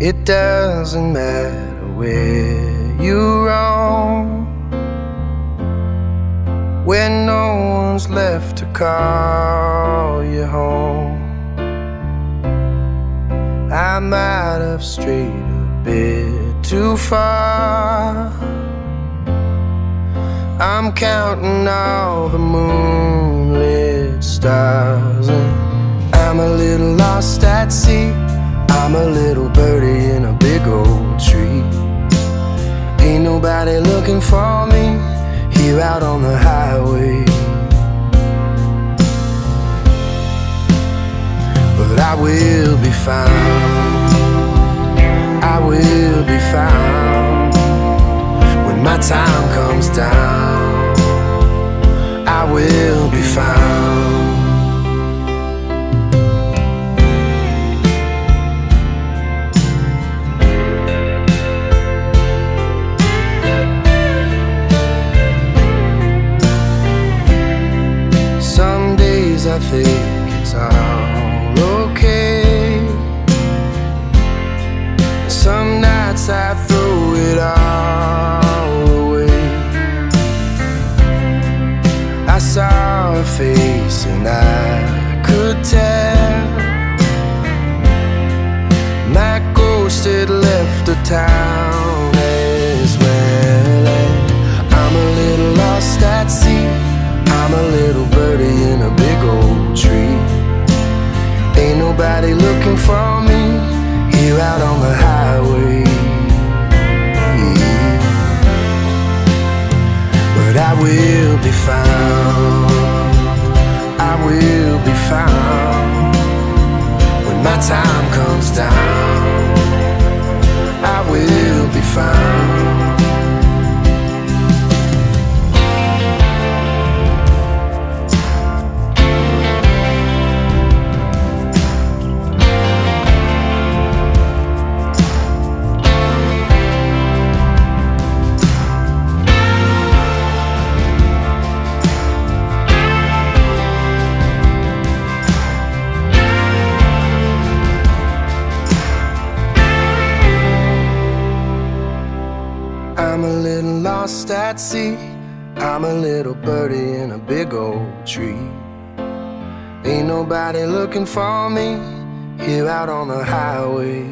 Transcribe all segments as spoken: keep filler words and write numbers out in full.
It doesn't matter where you roam, when no one's left to call you home. I might have strayed a bit too far. I'm counting all the moonlit stars, and I'm a little lost at sea. I'm a little birdie in a big old tree. Ain't nobody looking for me here out on the highway, but I will be found. I will be found when my time comes down. I will be found. Some days I think it's all okay, some nights I throw it all away. I saw her face and I could tell my ghost had left the town as well. And I'm a little lost at sea. I'm a little birdie in a big old tree. Ain't nobody looking for me here out on the highway, yeah. But I will be found. I will be found when my time comes down. I will be found. I'm a little lost at sea. I'm a little birdie in a big old tree. Ain't nobody looking for me here out on the highway.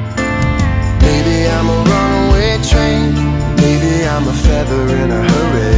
Maybe I'm a runaway train, maybe I'm a feather in a hurry.